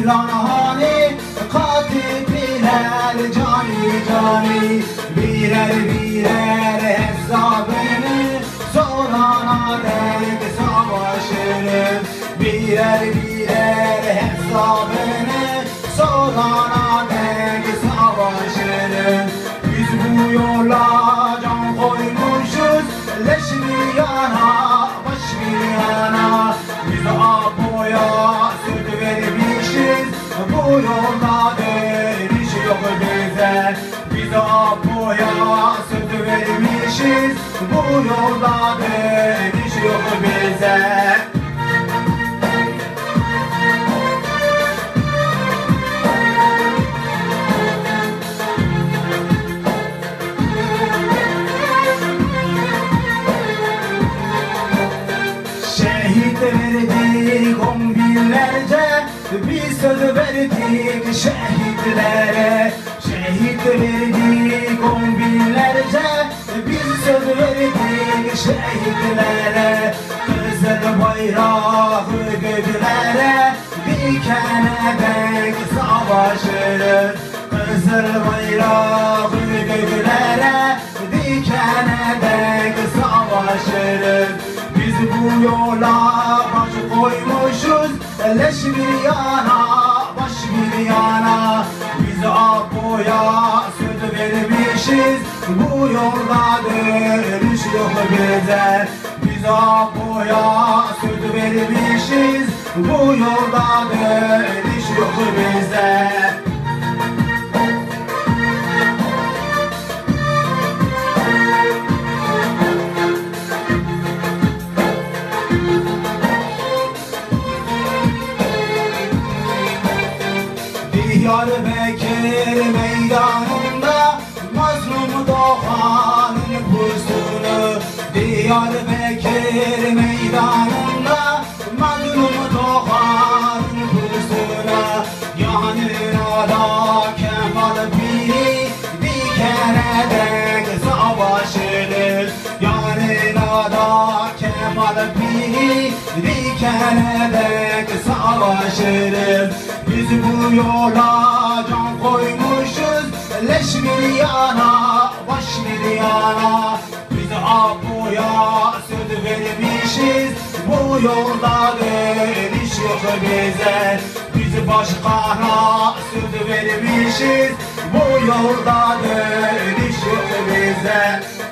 Mevlana'nı katipliler cani cani, birer birer hesabını sorana dek savaşırız. Birer birer hesabını sorana dek savaşırız. Biz bu yola can koymuşuz, leş bir yana, baş bir yana. Biz Apo'ya söz vermişiz, bu yolda dönüş yok bize. Biz Apo'ya söz vermişiz, bu yolda dönüş yok bize. Şehit verdik on binlerce, biz söz verdik şehitlere. Şehit verdik on binlerce, biz söz verdik şehitlere. Kızıl bayrağı göklere dikene dek savaşırız. Kızıl bayrağı göklere dikene dek savaşırız. Biz bu yola baş koymuşuz, leş bir yana, baş bir yana. Biz Apo'ya söz vermişiz, bu yolda dönüş yok bize. Biz Apo'ya söz vermişiz, bu yolda dönüş yok bize. Diyarbakır meydanında mazlum doğanın pusunu. Diyarbakır meydanında mazlum doğanın pusuna. Yanına da Kemal Piri dikene dek savaşırız. Yanına da Kemal Piri dikene dek savaşırız. Biz bu yola can koymuşuz, leş bir yana, baş bir yana. Biz Apo'ya söz vermişiz, bu yolda dönüş yok bize. Biz başkana söz vermişiz, bu yolda dönüş yok bize.